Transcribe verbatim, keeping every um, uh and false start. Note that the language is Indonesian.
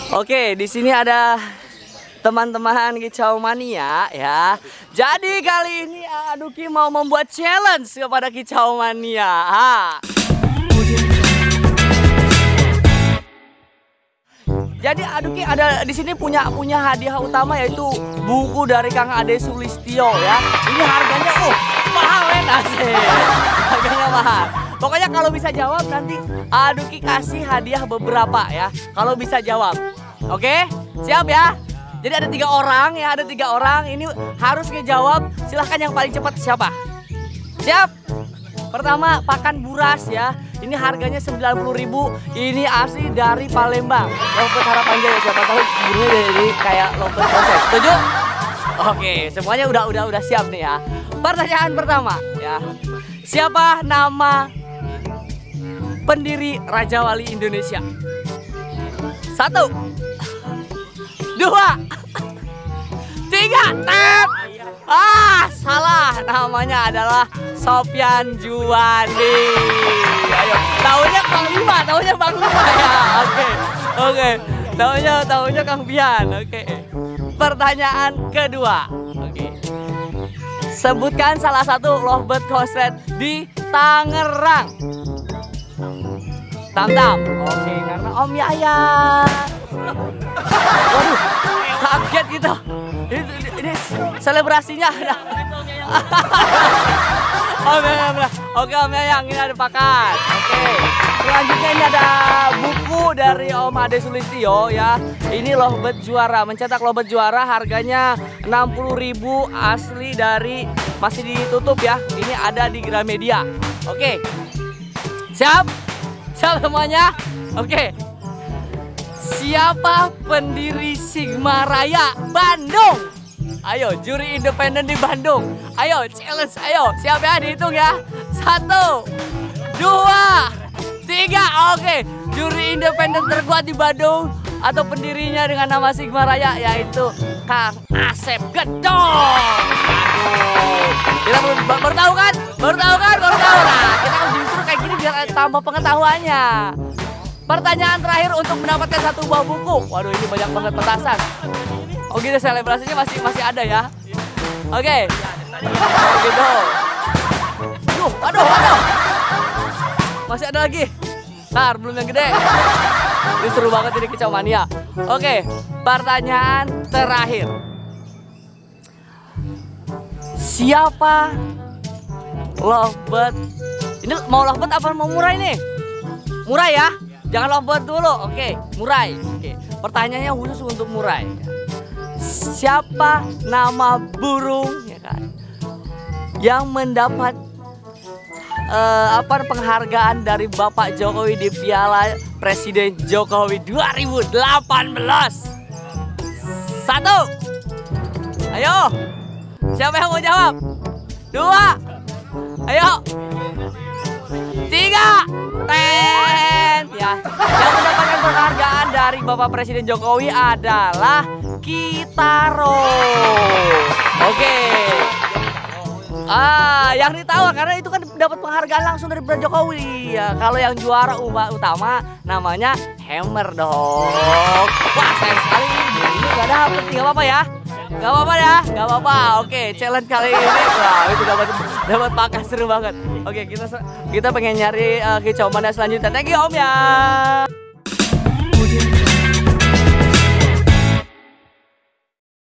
Oke, di sini ada teman-teman Kicau Mania ya. Jadi kali ini Aduki mau membuat challenge kepada Kicau Mania. Ha. Jadi Aduki ada di sini punya punya hadiah utama yaitu buku dari Kang Ade Sulistyo ya. Ini harganya oh mahal ya asik. Harganya mahal. Pokoknya kalau bisa jawab nanti Aduki kasih hadiah beberapa ya. Kalau bisa jawab. Oke, siap ya. Jadi ada tiga orang ya, ada tiga orang. Ini harus ngejawab. Silahkan yang paling cepat siapa? Siap. Pertama pakan buras ya. Ini harganya sembilan puluh ribu. Ini asli dari Palembang. Lompet harapan jaya, siapa tahu burungnya dari kayak lompet proses. Setuju? Oke, semuanya udah udah udah siap nih ya. Pertanyaan pertama ya. Siapa nama pendiri Raja Wali Indonesia? Satu, dua, tiga, tet. Ah, salah. Namanya adalah Sofyan Djuandi. Ayo, tahunnya Bang Lima, tahunnya Bang Lima ya. Oke, oke. Tahunnya, tahunnya Kang Bian. Oke. Pertanyaan kedua. Oke. Sebutkan salah satu lovebird konslet di Tangerang. Tam-tam. Oke, karena Om Yaya. Waduh, kaget gitu. Ini, ini, ini selebrasinya ada. Om Yaya, oke Om Yaya, ini ada pakan. Oke, selanjutnya ini ada buku dari Om Ade Sulistyo ya. Ini lovebird juara, mencetak lovebird juara harganya enam puluh ribu, asli dari masih ditutup ya. Ini ada di Gramedia. Oke, siap? Siap semuanya? Oke. Siapa pendiri Sigma Raya Bandung? Ayo, juri independen di Bandung. Ayo, challenge, ayo. Siap ya, dihitung ya. Satu, dua, tiga. Oke, juri independen terkuat di Bandung atau pendirinya dengan nama Sigma Raya yaitu Kang Asep Gedong. Aduh, kita baru, baru tahu kan? Baru tahu kan? Baru tahu. Nah, kita kan justru kayak gini biar tambah pengetahuannya. Pertanyaan terakhir untuk mendapatkan satu buah buku. Waduh, ini banyak banget petasan. Oh gitu, selebrasinya masih masih ada ya. Oke. Oh gitu. Aduh, aduh, aduh. Masih ada lagi. Ntar, belum yang gede. Ini seru banget ini Kicau Mania. Oke, pertanyaan terakhir. Siapa lovebird? Ini mau lovebird apa mau murai nih? Murai ya? Jangan lovebird dulu. Oke, murai. Oke. Pertanyaannya khusus untuk murai. Siapa nama burung ya kan yang mendapat uh, apa penghargaan dari Bapak Jokowi di Piala Presiden Jokowi dua ribu delapan belas? Satu. Ayo. Siapa yang mau jawab? Dua. Ayo. Tiga. Ten. Ya. Yang mendapatkan penghargaan dari Bapak Presiden Jokowi adalah Kitaro. Oke. Ah, yang ditawar karena itu kan dapat penghargaan langsung dari Presiden Jokowi. Ya, kalau yang juara utama namanya Hammer dong. Wah, sayang sekali ini nggak dapet. Nggak apa-apa ya. Gak apa-apa ya, gak apa-apa. Oke, challenge kali ini, wah itu dapat dapat pakan seru banget. Oke, kita kita pengen nyari uh, Kicau Mania selanjutnya. Thank you Om ya.